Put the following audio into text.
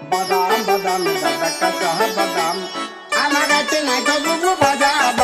বাদাম বাদাম দাদা কাঁচা বাদাম আমার কাছে নাই তো বুবু ভাজা